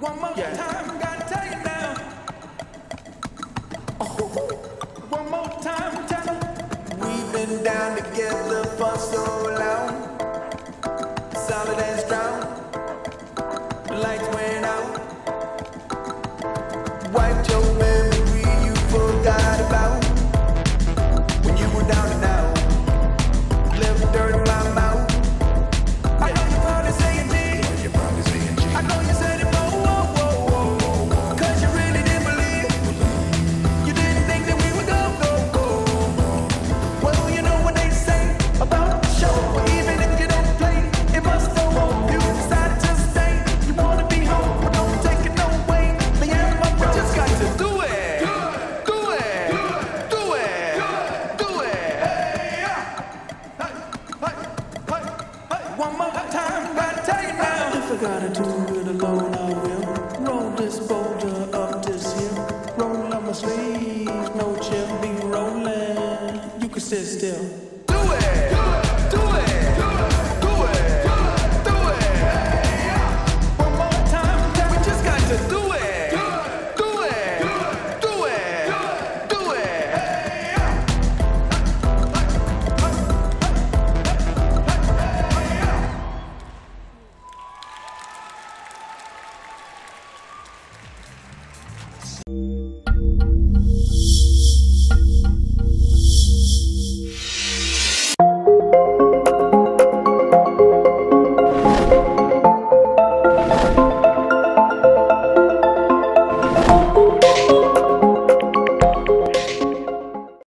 One more time, gotta tell you now. One more time, tell me. We've been down together for so long, solid and strong. The lights went out, wiped your memory you forgot about. When you were down and out, left dirt in my mouth. I know you're probably saying G. I know you said it more, whoa, whoa, whoa. Cause you really didn't believe. You didn't think that we would go, go, go. Well, you know what they say about the show. Even if you don't play, it must go on. You decided to stay. You wanna be home, but don't take it no way. But yeah, we just got to do it. Do it. Do it. Do it. Hey, hey, hey, hey. One more time, gotta tell you now. If I gotta do it alone,